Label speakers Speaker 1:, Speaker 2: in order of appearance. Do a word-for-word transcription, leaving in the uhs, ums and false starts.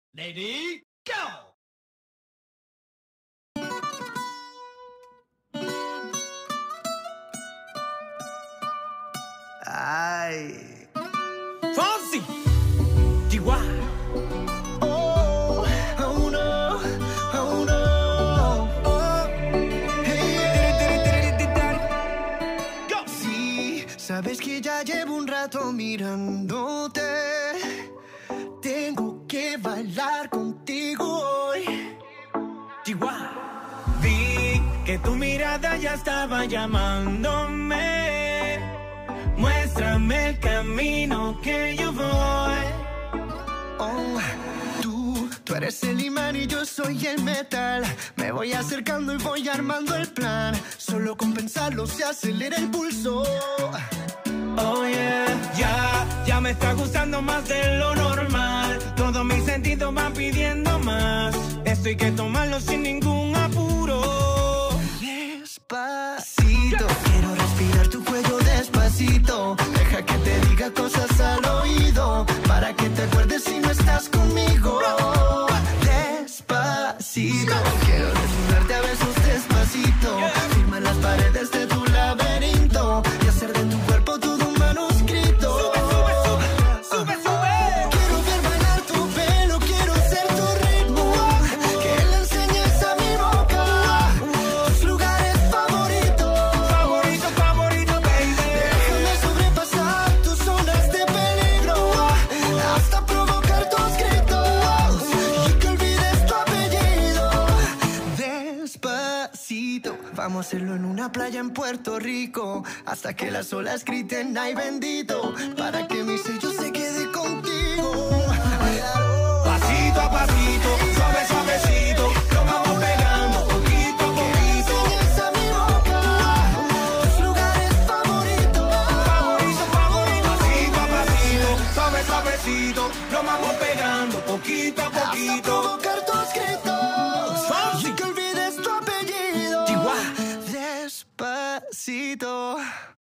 Speaker 1: Lady, go!
Speaker 2: Ay.
Speaker 1: Fonsi, Chihuahua.
Speaker 2: Oh, oh no, oh no. Oh. Hey.
Speaker 1: Go.
Speaker 2: Sí, sabes que ya llevo un rato mirándote. Tengo que bailar contigo hoy.
Speaker 1: Chihuahua. Vi que tu mirada ya estaba llamándome. Muéstrame el camino que yo voy.
Speaker 2: Oh, tú, tú eres el imán y yo soy el metal. Me voy acercando y voy armando el plan. Solo con pensarlo se acelera el pulso.
Speaker 1: Oh yeah, ya, ya me está gustando más de lo normal. Todos mis sentidos van pidiendo más. Esto hay que tomarlo sin ningún apuro.
Speaker 2: Despacito, quiero respirar tu cuello despacito. Deja que te diga cosas al oído, para que te acuerdes si no estás conmigo. Despacito, quiero desnudarte a besos despacito. Firma las paredes de tu laberinto y hacer de tu cuerpo todo un manuscrito.
Speaker 1: Sube, sube, sube, sube, sube.
Speaker 2: Quiero ver bailar tu pelo, quiero ser tu ritmo. Que le enseñes a mi boca tus lugares favoritos.
Speaker 1: Favorito, favorito, baby.
Speaker 2: Déjame sobrepasar tus zonas de peligro, hasta provocar tus gritos y que olvides tu apellido. Despacito, vamos a hacerlo en una playa en Puerto Rico, hasta que las olas griten ay bendito, para que mi sello se quede contigo.
Speaker 1: Pasito a pasito, suave, suavecito, lo vamos pegando poquito a poquito.
Speaker 2: Enseñes a mi boca tus lugares favoritos.
Speaker 1: Favorito, favorito, pasito a pasito, suave, suavecito, lo vamos pegando poquito a
Speaker 2: Hasta
Speaker 1: poquito.
Speaker 2: provocar tus gritos
Speaker 1: Fonsi.
Speaker 2: y que olvides tu apellido.
Speaker 1: Chihuahua.
Speaker 2: Despacito.